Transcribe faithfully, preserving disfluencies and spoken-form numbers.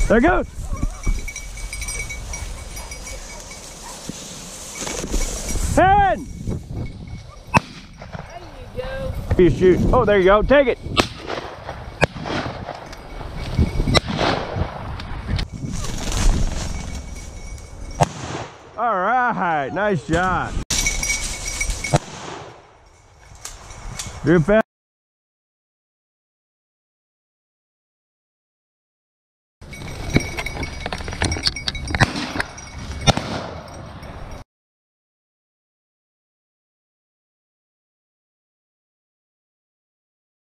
There it goes. Hen! There you go. You shoot. Oh, there you go. Take it. All right. Nice shot. Real fast.